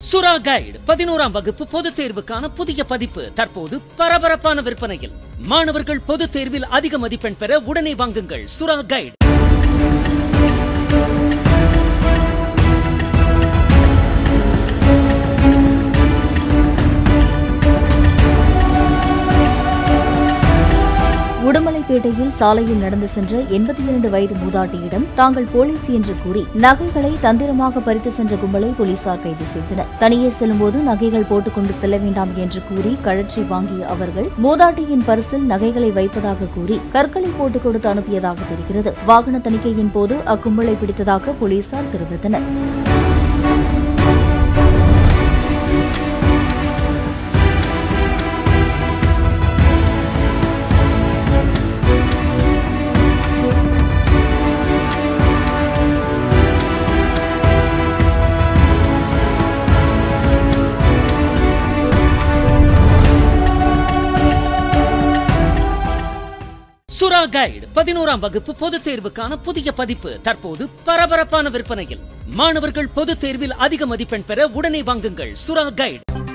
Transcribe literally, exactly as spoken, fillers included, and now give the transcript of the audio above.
சுறா கைடு பதினோராம் வகுப்பு பொதுத் தேர்வுக்கான புதிய பதிப்பு தற்போது பரபரப்பான விற்பனையில். மாணவர்கள் பொதுத் தேர்வில் அதிக மதிப்பெண் பெற உடனே வாங்குங்கள் சுறா கைடு. உடுமலைப்பேட்டையில் சாலையில் நடந்து சென்ற எண்பத்தி இரண்டு வயது மூதாட்டியிடம் தாங்கள் போலீஸ் என்று கூறி நகைகளை தந்திரமாக பறித்து சென்ற கும்பலை போலீசார் கைது செய்தனர். தனியே செல்லும்போது நகைகள் போட்டுக்கொண்டு செல்ல வேண்டாம் என்று கூறி கழற்றி வாங்கிய அவர்கள் மூதாட்டியின் பரிசில் நகைகளை வைப்பதாக கூறி கற்களை போட்டுக் கொடுத்து அனுப்பியதாக தெரிகிறது. வாகன தணிக்கையின் போது அக்கும்பலை பிடித்ததாக போலீசார் தெரிவித்தனர். சுறா கைடு பதினோராம் வகுப்பு பொதுத் தேர்வுக்கான புதிய பதிப்பு தற்போது பரபரப்பான விற்பனையில். மாணவர்கள் பொதுத் தேர்வில் அதிக மதிப்பெண் பெற உடனே வாங்குங்கள் சுறா கைடு.